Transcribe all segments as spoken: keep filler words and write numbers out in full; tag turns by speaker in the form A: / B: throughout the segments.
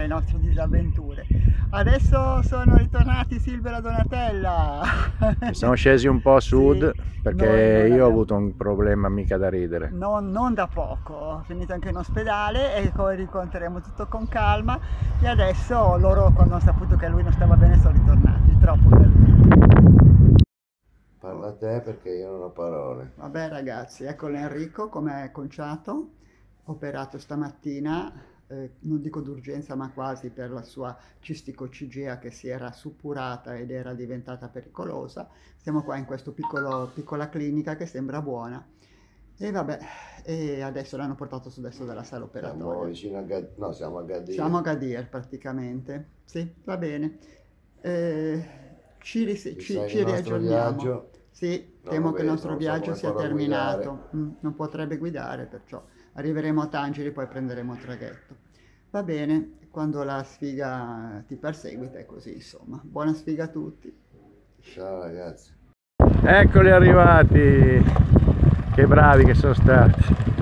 A: le nostre disavventure. Adesso sono ritornati Silvia e la Donatella.
B: Siamo scesi un po' a sud,
A: Sì,
B: perché
A: noi non
B: io ho
A: abbiamo-
B: avuto un problema mica da ridere.
A: Non, non da poco, ho finito anche in ospedale e poi ricontreremo tutto con calma e adesso loro, quando hanno saputo che lui non stava bene, sono ritornati, troppo bello.
C: Parla a te perché io non ho parole.
A: Vabbè ragazzi, ecco l'Enrico come è conciato, operato stamattina, eh, non dico d'urgenza ma quasi per la sua cisticocigea che si era suppurata ed era diventata pericolosa. Siamo qua in questa piccola clinica che sembra buona. E vabbè, e adesso l'hanno portato su destra della sala
C: Siamo
A: operatoria.
C: vicino a Gadir. No, siamo a Gadir.
A: Siamo a Gadir praticamente. Sì, va bene. Eh, ci, ris-
C: Ci
A: ci-
C: sai
A: ci
C: che il nostro
A: riaggiorniamo.
C: viaggio
A: Sì,
C: non
A: temo
C: lo
A: che il
C: vedo,
A: nostro
C: non so
A: viaggio
C: come
A: sia
C: farò a
A: terminato. Mm, non potrebbe guidare, perciò arriveremo a Tangeri, poi prenderemo il traghetto. Va bene, quando la sfiga ti perseguita è così, insomma. Buona sfiga a tutti.
C: Ciao ragazzi.
B: Eccoli arrivati, che bravi che sono stati.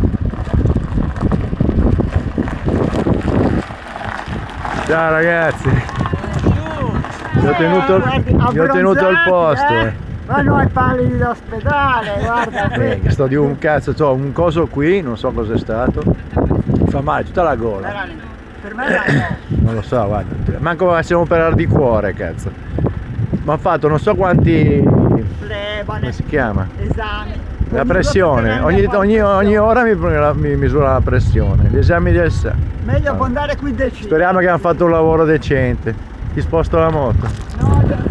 B: Ciao ragazzi, vi ho tenuto,
A: Guardi,
B: vi ho tenuto al
A: abbronzati,
B: posto.
A: eh?
B: eh.
A: Ma noi pallidi d'ospedale, guarda
B: Eh,
A: qui.
B: sto di un cazzo, c'ho un coso qui, non so cos'è stato, mi fa male tutta la gola.
A: Veramente, per me era no.
B: Non lo so, guarda, manco facciamo operare di cuore, cazzo. Mi ha fatto non so quanti,
A: Flebane,
B: come si chiama?
A: esami.
B: La pressione, ogni, ogni, ogni ora mi, mi misura la pressione, gli esami del sangue.
A: Meglio
B: Ah.
A: abbondare qui del cibo.
B: Speriamo che hanno fatto un lavoro decente. Ti sposto la moto.
A: No,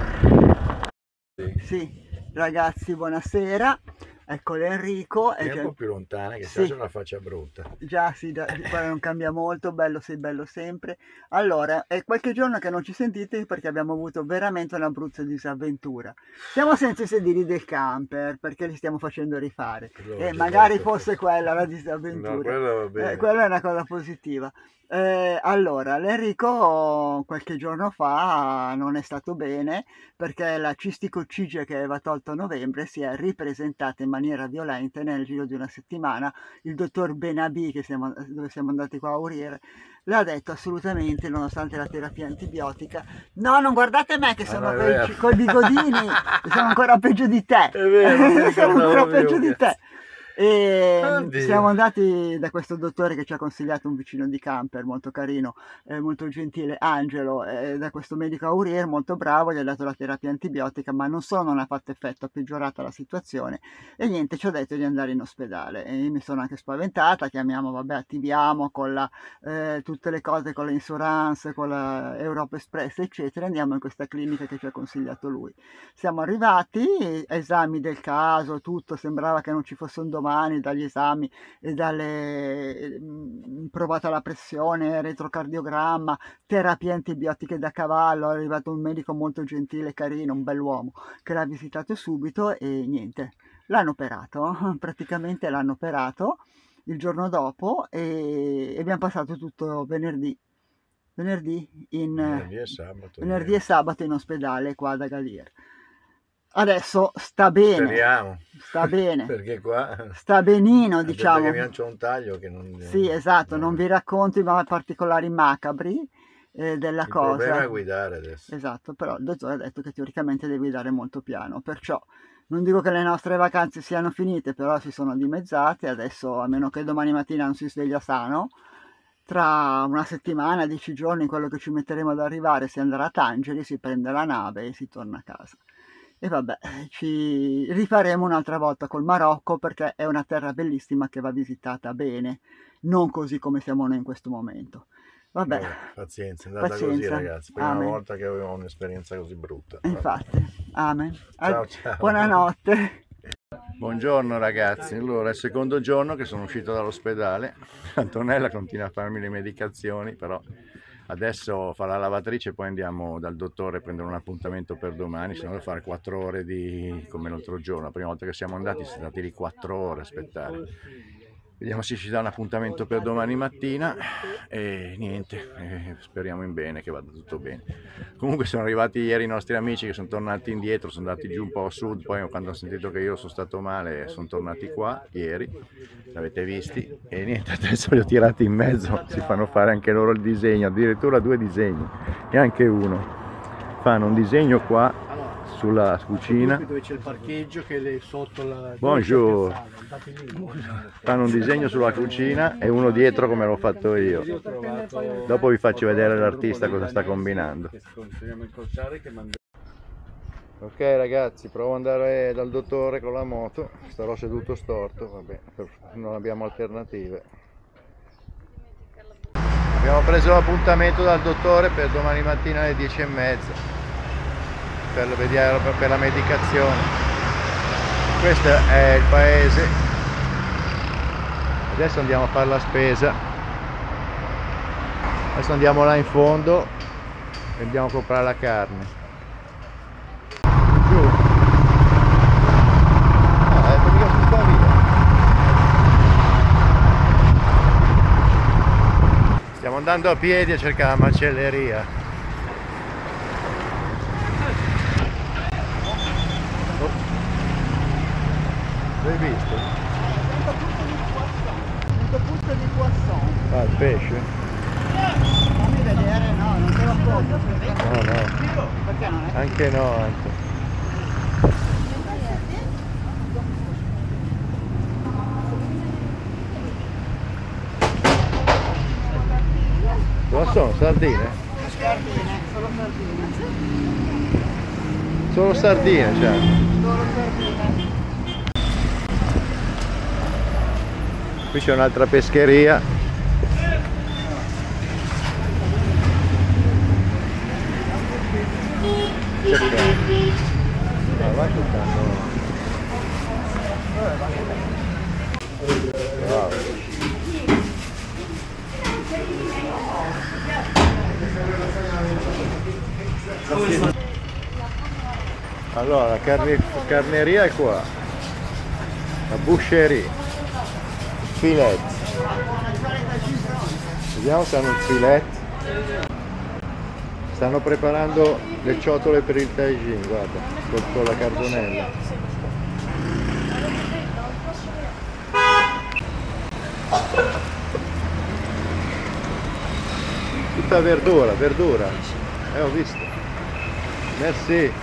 A: sì, ragazzi, buonasera. Ecco l'Enrico.
B: È un po' più lontana, che
A: sì.
B: c'è una faccia brutta.
A: Già, sì, da, guarda, non cambia molto, bello sei bello sempre. Allora, è qualche giorno che non ci sentite perché abbiamo avuto veramente una brutta disavventura. Siamo senza i sedili del camper perché li stiamo facendo rifare. E eh, magari fosse quella la disavventura.
B: No, quello va bene.
A: Eh, quella è una cosa positiva. Eh, allora, l'Enrico qualche giorno fa non è stato bene perché la cisticoccigia che aveva tolto a novembre si è ripresentata in maniera violenta e nel giro di una settimana il dottor Benabi, che siamo, dove siamo andati qua a Auriere, l'ha detto assolutamente, nonostante la terapia antibiotica. No, non guardate me che sono
B: Ah, no,
A: con, con i bigodini, sono ancora peggio di te.
B: È vero,
A: sono ancora peggio di te. E
B: Oddio.
A: siamo andati da questo dottore che ci ha consigliato un vicino di camper molto carino, eh, molto gentile, Angelo, eh, da questo medico Aurier molto bravo, gli ha dato la terapia antibiotica, ma non solo non ha fatto effetto, ha peggiorata la situazione e niente, ci ha detto di andare in ospedale e io mi sono anche spaventata, chiamiamo, vabbè, attiviamo con la, eh, tutte le cose con l'insurance, con la Europa Express eccetera, andiamo in questa clinica che ci ha consigliato lui. Siamo arrivati, esami del caso, tutto, sembrava che non ci fosse un domani dagli esami e dalle mh, provata la pressione, retrocardiogramma, terapie antibiotiche da cavallo. È arrivato un medico molto gentile, carino, un bell'uomo che l'ha visitato subito e niente, l'hanno operato, praticamente l'hanno operato il giorno dopo e abbiamo passato tutto venerdì venerdì, in,
B: Venerdì e sabato.
A: venerdì e sabato in ospedale qua da Gadir. Adesso sta bene,
B: Speriamo.
A: sta bene,
B: Perché qua
A: sta benino, diciamo.
B: che mi c'è un taglio che non...
A: Sì, esatto, non vi racconto i particolari macabri eh, della
B: Il
A: cosa.
B: Il problema è guidare adesso.
A: Esatto, però il dottore ha detto che teoricamente devi guidare molto piano, perciò non dico che le nostre vacanze siano finite, però si sono dimezzate, adesso a meno che domani mattina non si sveglia sano, tra una settimana, dieci giorni, quello che ci metteremo ad arrivare, si andrà a Tangeri, si prende la nave e si torna a casa. E vabbè, ci rifaremo un'altra volta col Marocco perché è una terra bellissima che va visitata bene, non così come siamo noi in questo momento. Vabbè,
B: Vabbè, pazienza, è andata
A: pazienza.
B: così ragazzi, prima
A: Amen.
B: volta che avevo un'esperienza così brutta.
A: Infatti, amen.
B: Ciao, ciao.
A: Buonanotte.
B: Buongiorno ragazzi, allora è il secondo giorno che sono uscito dall'ospedale, Antonella continua a farmi le medicazioni, però adesso fa la lavatrice e poi andiamo dal dottore a prendere un appuntamento per domani, se no devo fare quattro ore di, come l'altro giorno, la prima volta che siamo andati siamo stati lì quattro ore a aspettare. Vediamo se ci dà un appuntamento per domani mattina e niente, eh, speriamo in bene, che vada tutto bene. Comunque sono arrivati ieri i nostri amici che sono tornati indietro, sono andati giù un po' a sud, poi quando hanno sentito che io sono stato male sono tornati qua ieri, l'avete visti, e niente, adesso li ho tirati in mezzo, si fanno fare anche loro il disegno, addirittura due disegni, e anche uno. Fanno un disegno qua sulla cucina,
D: dove c'è il parcheggio che è sotto la...
B: Bonjour. Fanno un disegno sulla cucina e uno dietro come l'ho fatto io. Dopo vi faccio vedere l'artista cosa sta combinando. Ok ragazzi, provo ad andare dal dottore con la moto, starò seduto storto, vabbè, non abbiamo alternative. Abbiamo preso l'appuntamento dal dottore per domani mattina alle dieci e mezza. Per, vedere, per la medicazione. Questo è il paese. Adesso andiamo a fare la spesa. Adesso andiamo là in fondo e andiamo a comprare la carne. Giù. No, è mica su qua via. Stiamo andando a piedi a cercare la macelleria. L'hai visto?
A: Punto punto di poisson.
B: Ah, il pesce?
A: Fammi vedere, no, non te lo compro.
B: No, no.
A: Perché non è?
B: Anche no, anche. Cosa sono? Sardine?
A: Sardine, solo sardine.
B: Solo sardine, cioè.
A: Solo sardine.
B: Qui c'è un'altra pescheria. Ah, va ascoltando. Wow. Allora, la carne, carneria è qua, la boucherie. Filet. Vediamo se hanno il filet. Stanno preparando le ciotole per il tagine, guarda, con la carbonella. Tutta verdura, verdura. Eh, ho visto. Merci.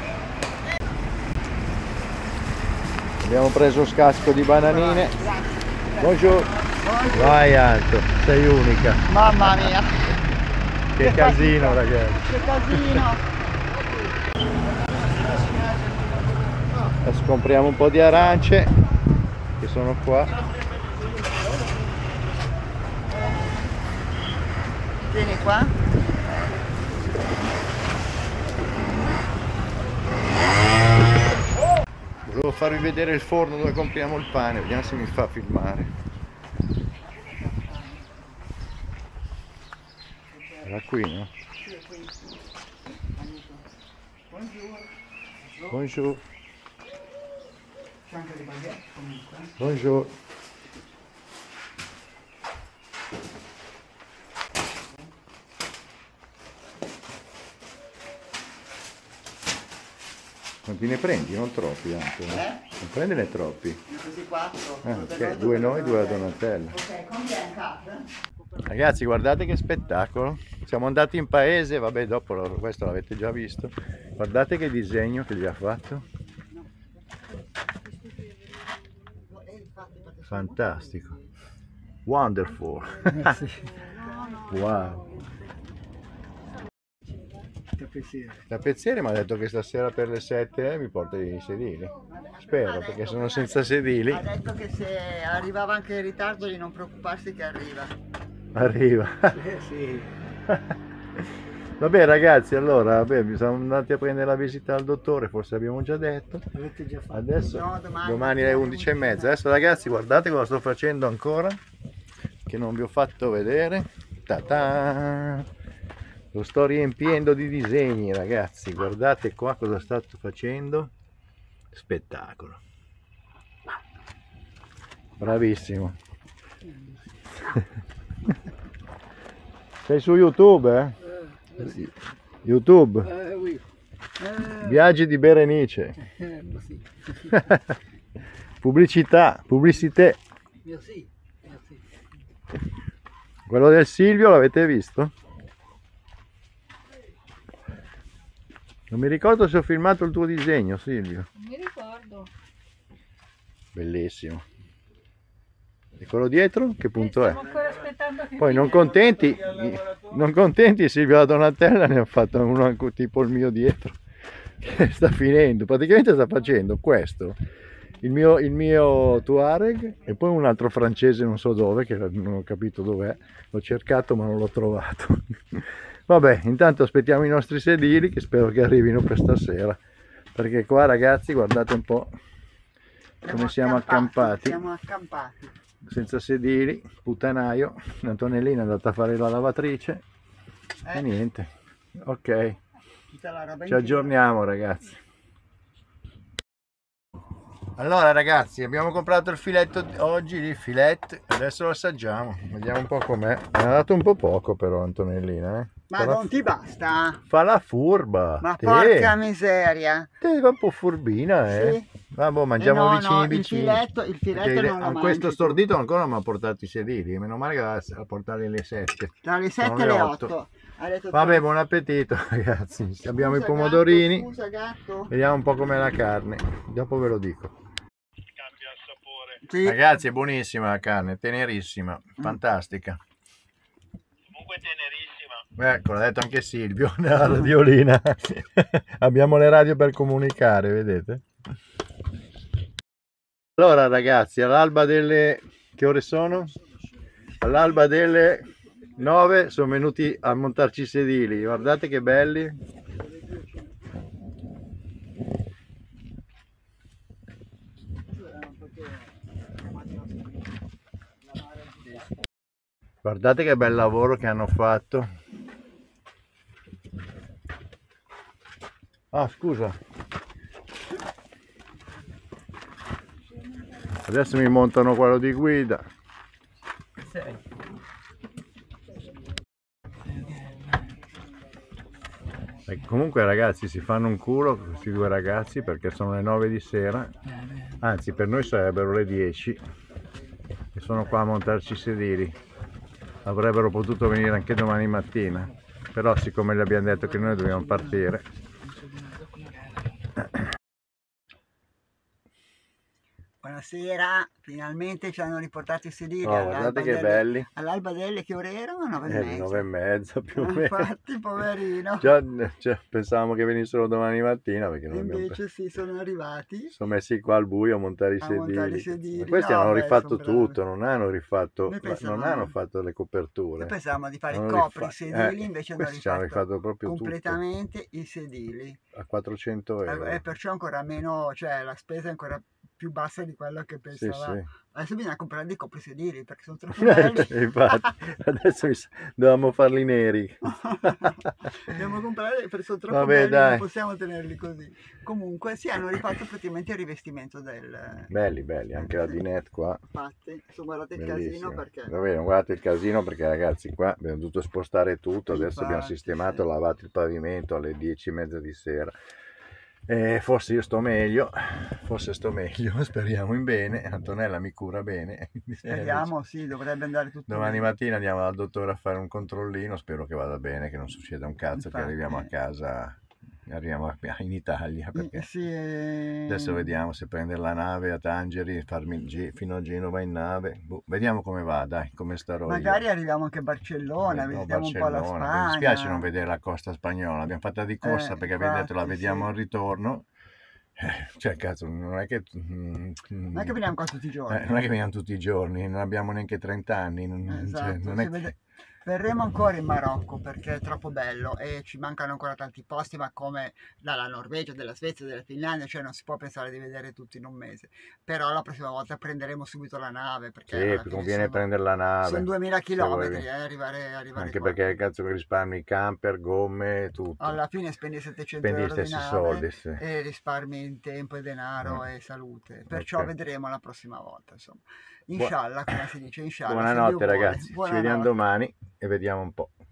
B: Abbiamo preso un casco di bananine. Buongiorno. Vai Anto, sei unica.
A: Mamma mia.
B: Che casino ragazzi.
A: Che casino.
B: Adesso compriamo un po' di arance che sono qua.
A: Vieni qua.
B: Volevo farvi vedere il forno dove compriamo il pane, vediamo se mi fa filmare. Era qui, no? Buongiorno.
A: C'è anche le baguette comunque.
B: Buongiorno. Quanti ne prendi? Non troppi anche, no?
A: Eh?
B: Non prenderne troppi.
A: Così quattro.
B: Ah, ok, due noi, due a Donatella.
A: Ok, con chi è in casa?
B: Ragazzi, guardate che spettacolo. Siamo andati in paese, vabbè, dopo lo- questo l'avete già visto. Guardate che disegno che gli ha fatto. Fantastico. Wonderful. Wow.
D: Tappezziere.
B: Tappezziere mi ha detto che stasera per le sette mi porta i sedili. Spero, perché sono senza sedili.
A: Ha detto che se arrivava anche in ritardo di non preoccuparsi che arriva.
B: Arriva.
D: Eh sì.
B: Vabbè ragazzi, allora vabbè, siamo andati a prendere la visita al dottore, forse abbiamo già detto.
D: Avete già fatto.
B: Adesso
A: No, domani
B: domani alle undici e mezza. Adesso ragazzi, guardate cosa sto facendo ancora, che non vi ho fatto vedere. Ta-ta! Lo sto riempiendo di disegni ragazzi, guardate qua cosa sto facendo. Spettacolo. Bravissimo. Sei su YouTube, eh?
D: Eh, sì.
B: YouTube,
D: Eh, oui. Eh,
B: viaggi di Berenice,
D: eh, merci.
B: pubblicità, pubblicità.
D: Merci. Merci.
B: Quello del Silvio l'avete visto? Non mi ricordo se ho filmato il tuo disegno, Silvio.
E: Non mi ricordo.
B: Bellissimo. E quello dietro? Che punto è?
E: Stiamo ancora aspettando che
B: Poi non
E: finisca.
B: contenti, non contenti Silvio e la Donatella ne ha fatto uno anche tipo il mio dietro. Che sta finendo, praticamente sta facendo questo, il mio, il mio Tuareg e poi un altro francese non so dove, che non ho capito dov'è, l'ho cercato ma non l'ho trovato. Vabbè, intanto aspettiamo i nostri sedili che spero che arrivino per stasera, perché qua ragazzi guardate un po' come siamo accampati,
A: Siamo accampati.
B: senza sedili, puttanaio. Antonellina è andata a fare la lavatrice
A: Eh,
B: e niente, ok,
A: tutta la roba in
B: ci aggiorniamo ragazzi. Allora ragazzi, abbiamo comprato il filetto oggi, il filet, adesso lo assaggiamo, vediamo un po' com'è. Mi ha dato un po' poco però Antonellina, eh.
A: Ma
B: Fa la-
A: non ti basta?
B: fa la furba.
A: Ma
B: te,
A: porca miseria.
B: te va un po' furbina, eh.
A: Sì.
B: Vabbè, mangiamo
A: Eh no,
B: vicini
A: no, il
B: vicini.
A: filetto, il filetto
B: Perché
A: non lo
B: a
A: mangi
B: questo
A: tu.
B: stordito ancora non mi ha portato i sedili, meno male che va a portare le sette.
A: Tra le
B: Sono
A: sette e
B: le
A: le
B: otto.
A: otto. Ha detto
B: Vabbè,
A: tre.
B: buon appetito ragazzi. Abbiamo
A: Scusa,
B: i pomodorini.
A: Gatto, scusa gatto.
B: Vediamo un po' com'è la carne, dopo ve lo dico.
A: Sì.
B: Ragazzi, è buonissima la carne, tenerissima, fantastica.
F: Comunque tenerissima.
B: Ecco, l'ha detto anche Silvio nella radiolina. Abbiamo le radio per comunicare, vedete? Allora ragazzi, all'alba delle... che ore sono? All'alba delle nove sono venuti a montarci i sedili, guardate che belli. Guardate che bel lavoro che hanno fatto. Ah, scusa. Adesso mi montano quello di guida. E comunque ragazzi si fanno un culo questi due ragazzi perché sono le nove di sera. Anzi, per noi sarebbero le dieci. E sono qua a montarci i sedili. Avrebbero potuto venire anche domani mattina, però siccome gli abbiamo detto che noi dobbiamo partire.
A: Buonasera, finalmente ci hanno riportato i sedili.
B: Oh,
A: all'alba
B: guardate che
A: delle-
B: belli.
A: All'alba delle che ore erano? nove e
B: Eh,
A: mezza.
B: nove e mezza più o meno.
A: Infatti, poverino.
B: Già, cioè, pensavamo che venissero domani mattina perché non abbiamo...
A: Invece sì, sono arrivati.
B: sono messi qua al buio a montare i
A: A
B: sedili.
A: montare i sedili.
B: Ma questi
A: No,
B: hanno
A: beh,
B: rifatto
A: sono bravi.
B: tutto, non hanno rifatto,
A: Noi
B: non
A: pensavamo-
B: hanno fatto le coperture.
A: Noi pensavamo di fare
B: Hanno
A: i copri, i
B: rifa-
A: sedili,
B: eh,
A: invece hanno
B: questi ci hanno
A: rifatto,
B: rifatto proprio tutto.
A: completamente i sedili.
B: A quattrocento euro.
A: E perciò ancora meno, cioè la spesa è ancora più bassa di quello che
B: Sì,
A: pensava.
B: sì.
A: Adesso bisogna comprare dei coprisedili perché sono troppo belli.
B: Infatti, adesso mi sa- dovevamo farli neri.
A: Dobbiamo comprare perché sono troppo
B: Vabbè,
A: belli,
B: dai.
A: non possiamo tenerli così. Comunque sì, hanno rifatto praticamente il rivestimento del
B: Belli, belli, anche la dinette qua.
A: infatti. Adesso guardate il
B: Bellissimo.
A: casino perché
B: Vabbè, non guardate il casino perché ragazzi qua abbiamo dovuto spostare tutto, adesso abbiamo
A: Infatti,
B: sistemato,
A: sì.
B: lavato il pavimento alle dieci e mezza di sera. E forse io sto meglio, forse sto meglio, speriamo in bene. Antonella mi cura bene.
A: speriamo, sì, dovrebbe andare tutto
B: Domani
A: bene.
B: mattina andiamo dal dottore a fare un controllino, spero che vada bene, che non succeda un cazzo,
A: Infatti.
B: che arriviamo a casa, arriviamo a- in Italia, perché
A: Mm, sì, eh,
B: adesso vediamo se prendere la nave a Tangeri, farmi gi- fino a Genova in nave. Boh, vediamo come va, dai, come starò
A: magari
B: io.
A: arriviamo anche a Barcellona,
B: No,
A: visitiamo un po' la
B: Barcellona.
A: Spagna.
B: Mi dispiace non vedere la costa spagnola, l'abbiamo fatta di corsa
A: Eh,
B: perché abbiamo detto la
A: infatti,
B: vediamo
A: sì.
B: al ritorno. Eh, Cioè, cazzo, non è che... mm,
A: Non è che veniamo qua tutti i giorni.
B: eh, non è che veniamo tutti i giorni, non abbiamo neanche trenta anni. Non, cioè,
A: Esatto,
B: non
A: si
B: è che-
A: vede- Verremo ancora in Marocco perché è troppo bello e ci mancano ancora tanti posti, ma come dalla Norvegia, della Svezia, della Finlandia, cioè non si può pensare di vedere tutti in un mese. Però la prossima volta prenderemo subito la nave perché
B: Sì,
A: alla
B: più
A: fine
B: conviene
A: sono,
B: prendere la nave.
A: sono duemila
B: se
A: chilometri,
B: vuoi-
A: eh, arrivare, arrivare
B: Anche
A: qua.
B: perché cazzo che risparmi i camper, gomme, tutto.
A: Alla fine spendi settecento
B: Spendi gli
A: euro di
B: stessi
A: nave
B: soldi, sì.
A: e risparmi in tempo e denaro
B: Mm.
A: e salute. Perciò
B: Ok.
A: vedremo la prossima volta, insomma. Inshallah, come si dice, inshallah. se Dio
B: Buonanotte
A: vuole.
B: ragazzi, ci
A: Buonanotte.
B: vediamo domani e vediamo un po'.